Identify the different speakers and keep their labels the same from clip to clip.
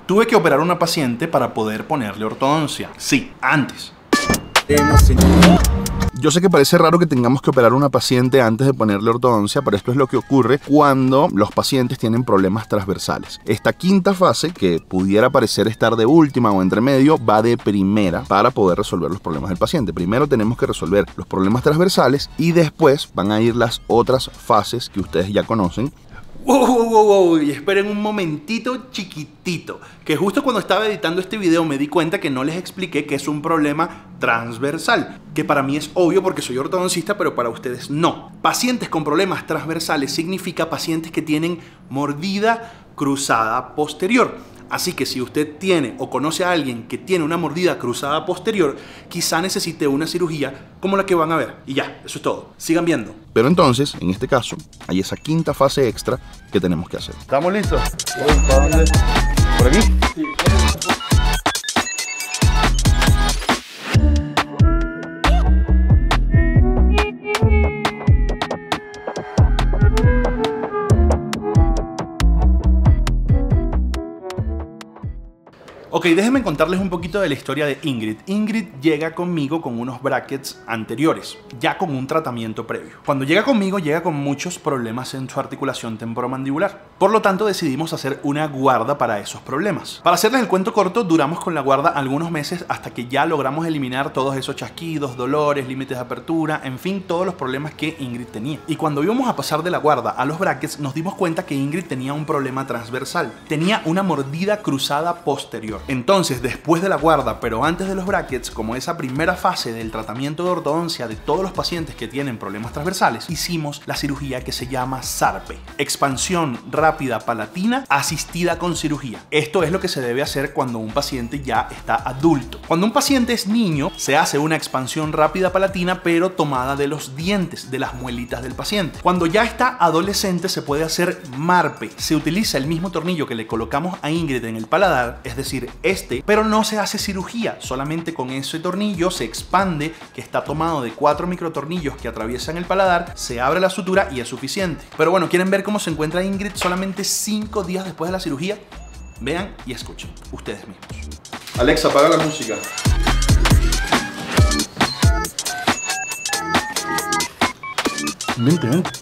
Speaker 1: Tuve que operar a una paciente para poder ponerle ortodoncia. Sí, antes. Yo sé que parece raro que tengamos que operar a una paciente antes de ponerle ortodoncia, pero esto es lo que ocurre cuando los pacientes tienen problemas transversales. Esta quinta fase, que pudiera parecer estar de última o entre medio, va de primera para poder resolver los problemas del paciente. Primero tenemos que resolver los problemas transversales y después van a ir las otras fases que ustedes ya conocen. Wow, y esperen un momentito chiquitito, que justo cuando estaba editando este video me di cuenta que no les expliqué que es un problema transversal, que para mí es obvio porque soy ortodoncista, pero para ustedes no. Pacientes con problemas transversales significa pacientes que tienen mordida cruzada posterior. Así que si usted tiene o conoce a alguien que tiene una mordida cruzada posterior, quizá necesite una cirugía como la que van a ver. Y ya, eso es todo. Sigan viendo. Pero entonces, en este caso, hay esa quinta fase extra que tenemos que hacer. ¿Estamos listos? ¿Para dónde? ¿Por aquí? Sí. Ok, déjenme contarles un poquito de la historia de Ingrid. Ingrid llega conmigo con unos brackets anteriores, ya con un tratamiento previo. Cuando llega conmigo, llega con muchos problemas en su articulación temporomandibular. Por lo tanto, decidimos hacer una guarda para esos problemas. Para hacerles el cuento corto, duramos con la guarda algunos meses hasta que ya logramos eliminar todos esos chasquidos, dolores, límites de apertura, en fin, todos los problemas que Ingrid tenía. Y cuando íbamos a pasar de la guarda a los brackets, nos dimos cuenta que Ingrid tenía un problema transversal. Tenía una mordida cruzada posterior. Entonces, después de la guarda, pero antes de los brackets, como esa primera fase del tratamiento de ortodoncia de todos los pacientes que tienen problemas transversales, hicimos la cirugía que se llama SARPE, expansión rápida palatina asistida con cirugía. Esto es lo que se debe hacer cuando un paciente ya está adulto. Cuando un paciente es niño, se hace una expansión rápida palatina, pero tomada de los dientes, de las muelitas del paciente. Cuando ya está adolescente, se puede hacer MARPE. Se utiliza el mismo tornillo que le colocamos a Ingrid en el paladar, es decir, pero no se hace cirugía, solamente con ese tornillo se expande, que está tomado de 4 microtornillos que atraviesan el paladar, se abre la sutura y es suficiente. Pero bueno, ¿quieren ver cómo se encuentra Ingrid solamente 5 días después de la cirugía? Vean y escuchen, ustedes mismos. Alexa, apaga la música. Vente, vente.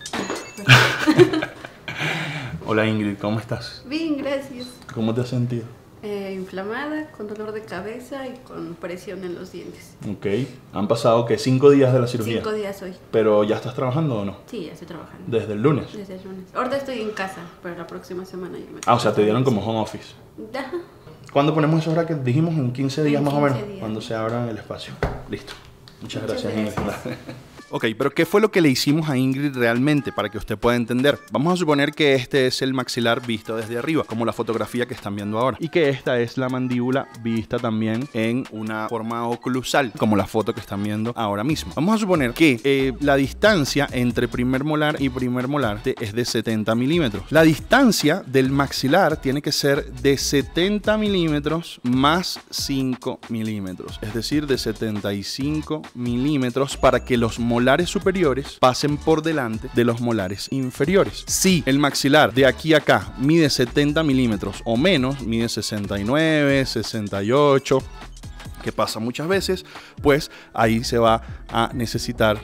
Speaker 1: Hola Ingrid, ¿cómo estás?
Speaker 2: Bien, gracias.
Speaker 1: ¿Cómo te has sentido?
Speaker 2: Inflamada, con dolor de cabeza y con presión en los dientes.
Speaker 1: Ok. ¿Han pasado qué? 5 días de la cirugía?
Speaker 2: 5 días hoy.
Speaker 1: ¿Pero ya estás trabajando o no?
Speaker 2: Sí, ya estoy trabajando.
Speaker 1: ¿Desde el lunes?
Speaker 2: Desde el lunes. Ahorita estoy en casa, pero la próxima semana ya me...
Speaker 1: Ah, o sea, te dieron como home office.
Speaker 2: Ajá.
Speaker 1: ¿Cuándo ponemos esos brackets? Dijimos en 15 días
Speaker 2: en
Speaker 1: más
Speaker 2: 15
Speaker 1: o menos.
Speaker 2: días.
Speaker 1: Cuando se abran el espacio. Listo. Muchas gracias.
Speaker 2: Gracias.
Speaker 1: Ok, pero ¿qué fue lo que le hicimos a Ingrid realmente para que usted pueda entender? Vamos a suponer que este es el maxilar visto desde arriba, como la fotografía que están viendo ahora. Y que esta es la mandíbula vista también en una forma oclusal, como la foto que están viendo ahora mismo. Vamos a suponer que la distancia entre primer molar y primer molar es de 70 milímetros. La distancia del maxilar tiene que ser de 70 milímetros más 5 milímetros. Es decir, de 75 milímetros para que los molares superiores pasen por delante de los molares inferiores. Si el maxilar de aquí a acá mide 70 milímetros o menos, mide 69, 68, que pasa muchas veces, pues ahí se va a necesitar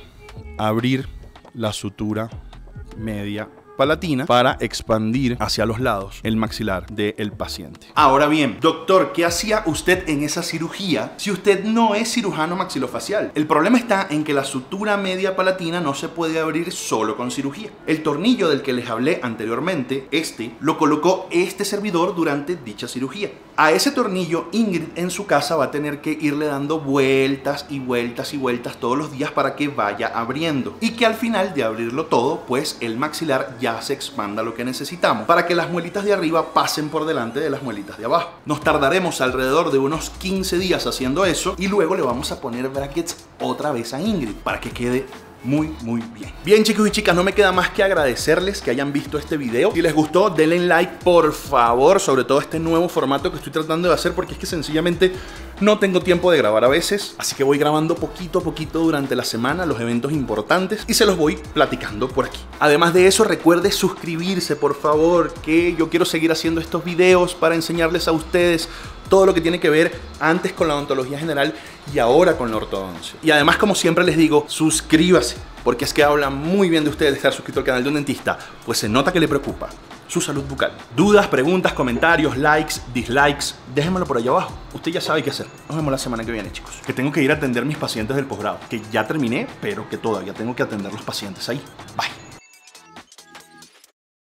Speaker 1: abrir la sutura media palatina para expandir hacia los lados el maxilar del paciente. Ahora bien, doctor, ¿qué hacía usted en esa cirugía si usted no es cirujano maxilofacial? El problema está en que la sutura media palatina no se puede abrir solo con cirugía. El tornillo del que les hablé anteriormente, lo colocó este servidor durante dicha cirugía. A ese tornillo, Ingrid en su casa va a tener que irle dando vueltas y vueltas y vueltas todos los días para que vaya abriendo. Y que al final de abrirlo todo, pues el maxilar ya se expanda lo que necesitamos para que las muelitas de arriba pasen por delante de las muelitas de abajo. Nos tardaremos alrededor de unos 15 días haciendo eso y luego le vamos a poner brackets otra vez a Ingrid para que quede muy bien. Bien, chicos y chicas, no me queda más que agradecerles que hayan visto este video. Si les gustó, denle like por favor, sobre todo este nuevo formato que estoy tratando de hacer, porque es que sencillamente No tengo tiempo de grabar a veces, así que voy grabando poquito a poquito durante la semana los eventos importantes y se los voy platicando por aquí. Además de eso, recuerde suscribirse, por favor, que yo quiero seguir haciendo estos videos para enseñarles a ustedes todo lo que tiene que ver antes con la odontología general y ahora con la ortodoncia. Y además, como siempre les digo, suscríbase, porque es que habla muy bien de ustedes estar suscrito al canal de un dentista, pues se nota que le preocupa su salud bucal. Dudas, preguntas, comentarios, likes, dislikes, déjenmelo por allá abajo. Usted ya sabe qué hacer. Nos vemos la semana que viene, chicos. Que tengo que ir a atender mis pacientes del posgrado, que ya terminé, pero que todavía tengo que atender los pacientes ahí. Bye.